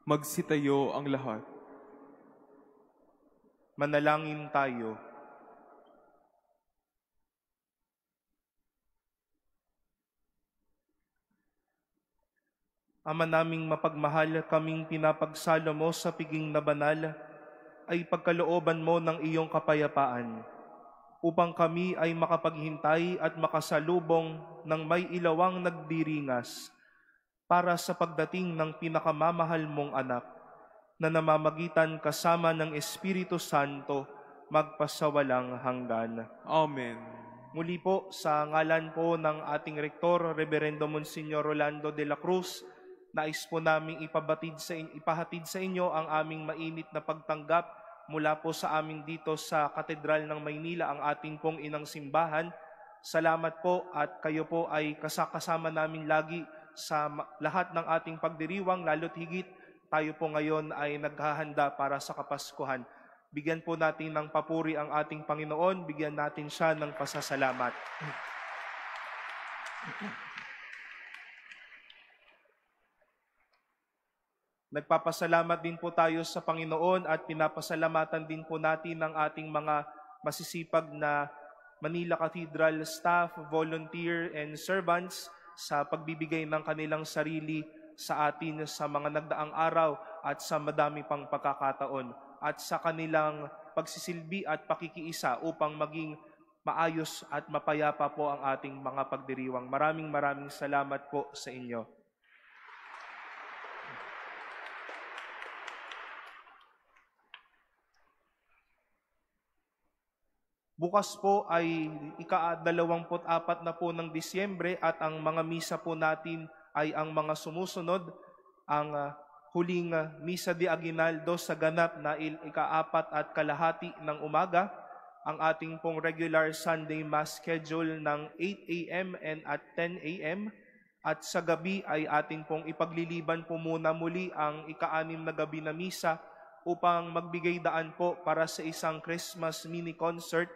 Magsitayo ang lahat. Manalangin tayo. Ama naming mapagmahal, kaming pinapagsalo mo sa piging na banal, ay pagkalooban mo ng iyong kapayapaan, upang kami ay makapaghintay at makasalubong ng may ilawang nagdiringas, para sa pagdating ng pinakamamahal mong anak, na namamagitan kasama ng Espiritu Santo, magpasawalang hanggan. Amen. Muli po, sa ngalan po ng ating Rektor, Reverendo Monsignor Rolando de la Cruz, nais po naming ipabatid sa in- ipahatid sa inyo ang aming mainit na pagtanggap mula po sa amin dito sa Katedral ng Maynila, ang ating pong inang simbahan. Salamat po at kayo po ay kasakasama namin lagi sa ma- lahat ng ating pagdiriwang, lalo't higit tayo po ngayon ay naghahanda para sa Kapaskuhan. Bigyan po natin ng papuri ang ating Panginoon, bigyan natin siya ng pasasalamat. Nagpapasalamat din po tayo sa Panginoon at pinapasalamatan din po natin ang ating mga masisipag na Manila Cathedral staff, volunteer, and servants sa pagbibigay ng kanilang sarili sa atin sa mga nagdaang araw at sa madami pang pagkakataon, at sa kanilang pagsisilbi at pakikiisa upang maging maayos at mapayapa po ang ating mga pagdiriwang. Maraming maraming salamat po sa inyo. Bukas po ay ika-dalawamput apat na po ng Disyembre at ang mga misa po natin ay ang mga sumusunod. Ang uh, huling uh, Misa de Aguinaldo sa ganap na ika-apat at kalahati ng umaga. Ang ating pong regular Sunday Mass schedule ng eight a.m. and at ten a.m. At sa gabi ay ating pong ipagliliban po muna muli ang ika-anim na gabi na misa upang magbigay daan po para sa isang Christmas mini concert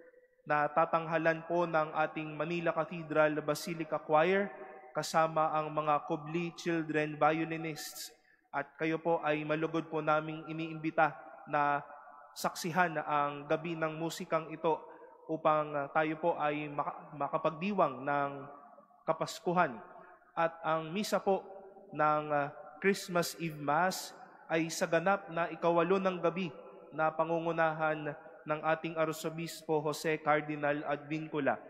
na tatanghalan po ng ating Manila Cathedral Basilica Choir kasama ang mga Kubli Children Violinists. At kayo po ay malugod po naming iniimbita na saksihan ang gabi ng musikang ito upang tayo po ay makapagdiwang ng Kapaskuhan. At ang misa po ng Christmas Eve Mass ay sa ganap na ikawalo ng gabi na pangungunahan ng ating Arsobispo Jose Cardinal Advincula.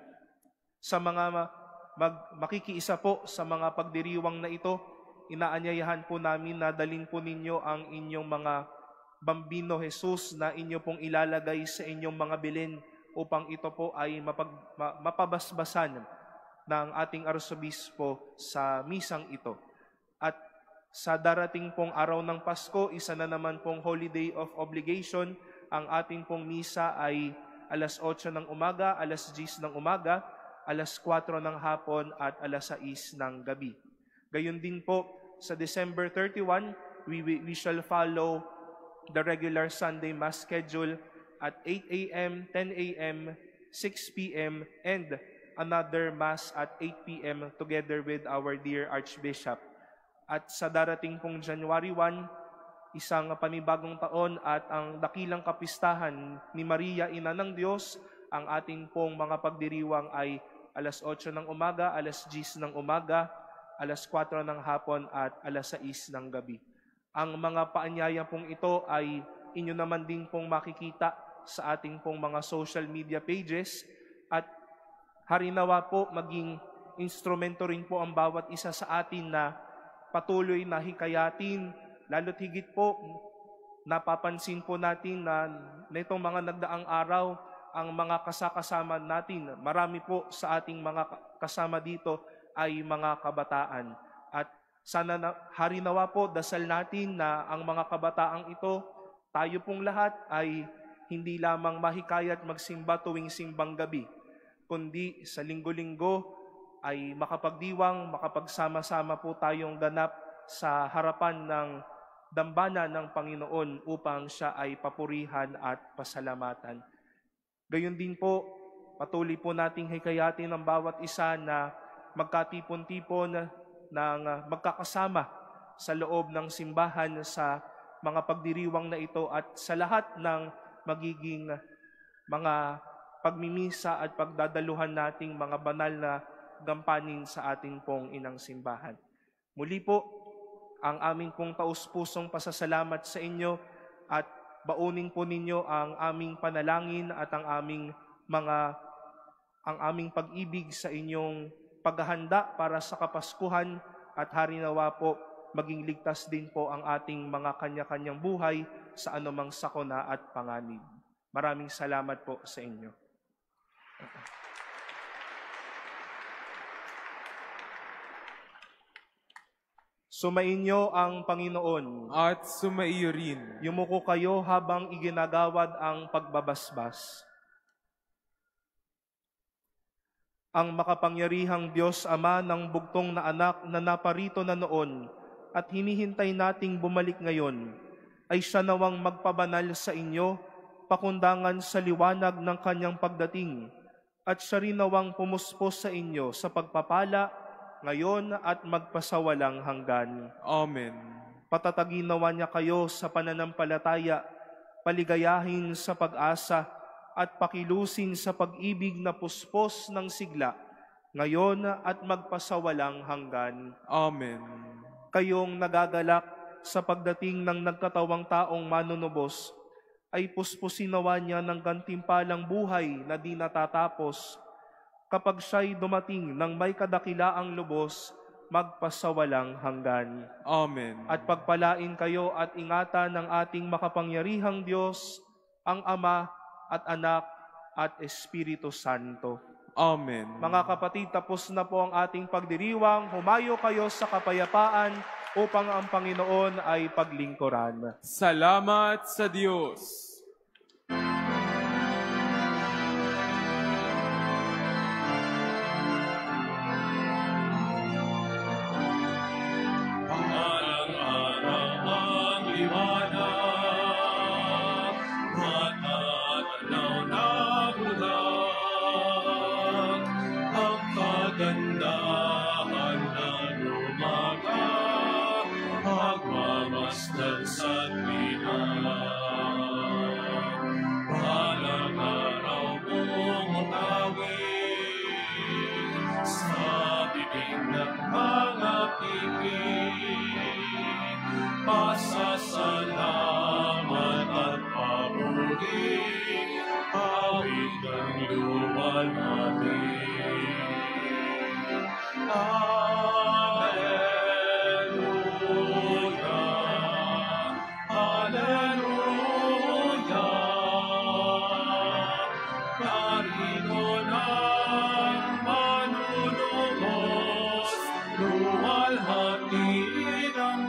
Sa mga mag, makikiisa po sa mga pagdiriwang na ito, inaanyayahan po namin na dalhin po ninyo ang inyong mga Bambino Jesus na inyo pong ilalagay sa inyong mga bilin upang ito po ay mapag, ma, mapabasbasan ng ating Arsobispo sa misang ito. At sa darating pong araw ng Pasko, isa na naman pong holiday of obligation, ang ating pong misa ay alas otso ng umaga, alas diyes ng umaga, alas kwatro ng hapon at alas sais ng gabi. Gayon din po, sa December thirty-first, we, we, we shall follow the regular Sunday Mass schedule at eight a.m., ten a.m., six p.m., and another Mass at eight p.m. together with our dear Archbishop. At sa darating pong January first, isang panibagong taon at ang dakilang kapistahan ni Maria, Ina ng Diyos, ang ating pong mga pagdiriwang ay alas otso ng umaga, alas diyes ng umaga, alas kwatro ng hapon at alas sais ng gabi. Ang mga paanyaya pong ito ay inyo naman din pong makikita sa ating pong mga social media pages, at harinawa po maging instrumento rin po ang bawat isa sa atin na patuloy na hikayatin. Lalo't higit po, napapansin po natin na nitong mga nagdaang araw, ang mga kasakasama natin, marami po sa ating mga kasama dito ay mga kabataan. At sana na, harinawa po, dasal natin na ang mga kabataang ito, tayo pong lahat ay hindi lamang mahikayat magsimba tuwing simbang gabi, kundi sa linggo-linggo ay makapagdiwang, makapagsama-sama po tayong ganap sa harapan ng dambana ng Panginoon upang siya ay papurihan at pasalamatan. Gayon din po, patuloy po nating hikayatin ng bawat isa na magkatipon-tipon ng magkakasama sa loob ng simbahan sa mga pagdiriwang na ito at sa lahat ng magiging mga pagmimisa at pagdadaluhan nating mga banal na gampanin sa ating pong inang simbahan. Muli po, ang aming pong taus-pusong pasasalamat sa inyo at baunin po ninyo ang aming panalangin at ang aming mga ang aming pag-ibig sa inyong paghahanda para sa Kapaskuhan at harinawa po maging ligtas din po ang ating mga kanya-kanyang buhay sa anumang sakuna at panganib. Maraming salamat po sa inyo. Sumainyo ang Panginoon. At sumaiyo rin. Yumuko kayo habang iginagawad ang pagbabasbas. Ang makapangyarihang Diyos Ama ng bugtong na anak na naparito na noon at hinihintay nating bumalik ngayon, ay siya nawang magpabanal sa inyo, pakundangan sa liwanag ng kanyang pagdating, at siya rin nawang pumuspos sa inyo sa pagpapala, ngayon at magpasawalang hanggan. Amen. Patatagin nawa niya kayo sa pananampalataya, paligayahin sa pag-asa, at pakilusin sa pag-ibig na puspos ng sigla, ngayon at magpasawalang hanggan. Amen. Kayong nagagalak sa pagdating ng nagkatawang taong manunubos, ay puspusin nawa niya ng gantimpalang buhay na di natatapos, kapag siya'y dumating ng may kadakilaang lubos, magpasawalang hanggan. Amen. At pagpalain kayo at ingatan ng ating makapangyarihang Diyos, ang Ama at Anak at Espiritu Santo. Amen. Mga kapatid, tapos na po ang ating pagdiriwang. Humayo kayo sa kapayapaan upang ang Panginoon ay paglingkuran. Salamat sa Diyos. Pasasalamat at papuri, awit ng luwal natin. Alleluia, Alleluia, narito ng manunubos, luwalhatiin ang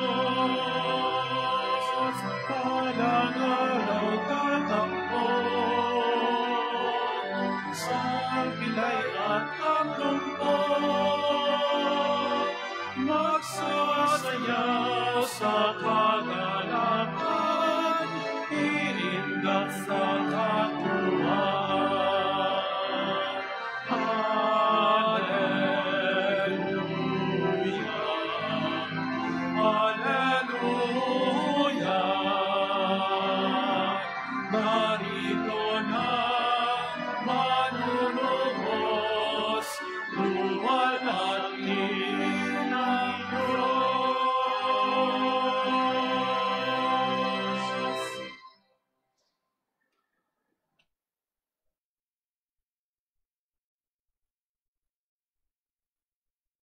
Diyos, palang araw tatakbo, sa pilay at tagumpay, magsasayaw sa